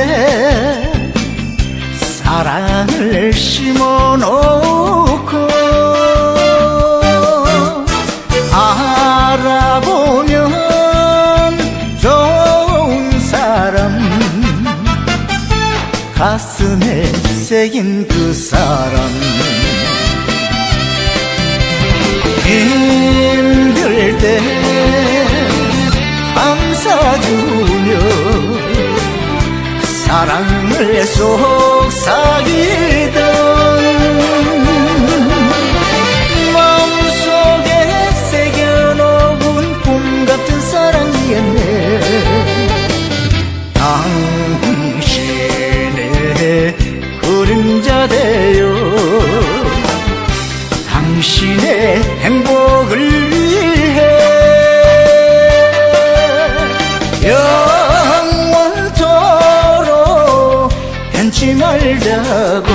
사랑을 심어놓고 알아보면 좋은 사람, 가슴에 새긴 그 사람, 힘들 때 감싸주며 사랑을 속삭이던 마음속에 새겨놓은 꿈같은 사랑이었네. 당신의 그림자 되어 당신의 행복을 위해 영원토록 변치 말자고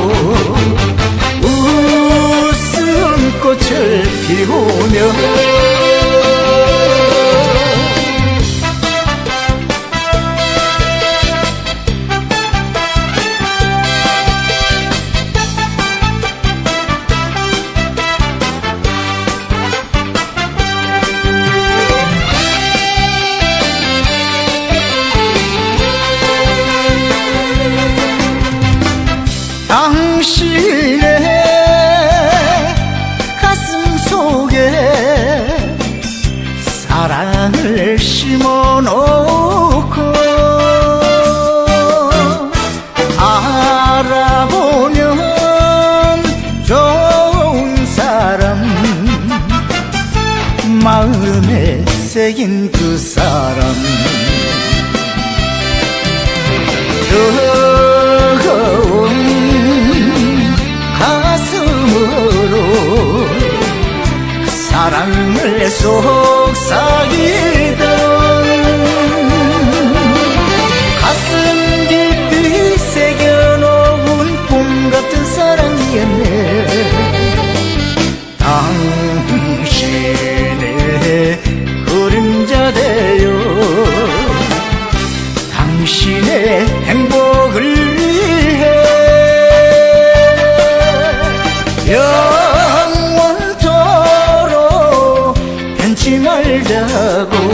웃음꽃을 피우며 당신의 가슴 속에 사랑을 심어놓고 알아보면 좋은 사람, 마음에 새긴 그 사람, 뜨거운 가슴으로 사랑을 속삭이던 가슴 깊이 새겨놓은 꿈같은 사랑이었네. 당신의 그림자 되어 당신의 행복을 위해 영원토록 변치 말자고